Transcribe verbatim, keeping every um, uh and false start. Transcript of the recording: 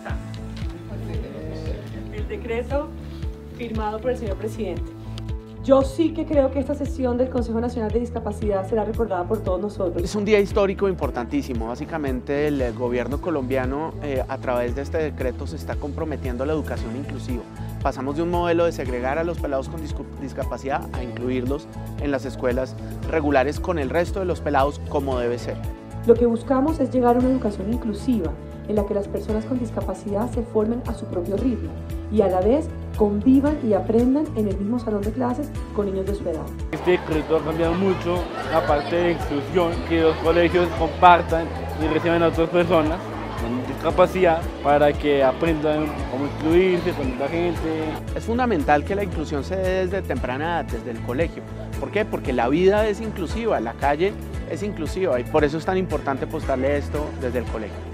importante. El decreto firmado por el señor presidente. Yo sí que creo que esta sesión del Consejo Nacional de Discapacidad será recordada por todos nosotros. Es un día histórico importantísimo. Básicamente el gobierno colombiano eh, a través de este decreto se está comprometiendo a la educación inclusiva. Pasamos de un modelo de segregar a los pelados con discapacidad a incluirlos en las escuelas regulares con el resto de los pelados como debe ser. Lo que buscamos es llegar a una educación inclusiva en la que las personas con discapacidad se formen a su propio ritmo y a la vez convivan y aprendan en el mismo salón de clases con niños de su edad. Este decreto ha cambiado mucho la parte de inclusión, que los colegios compartan y reciban a otras personas con discapacidad para que aprendan cómo incluirse con la gente. Es fundamental que la inclusión se dé desde temprana edad, desde el colegio. ¿Por qué? Porque la vida es inclusiva, la calle es inclusiva y por eso es tan importante apostarle esto desde el colegio.